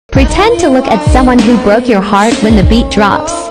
Pretend to look at someone who broke your heart when the beat drops.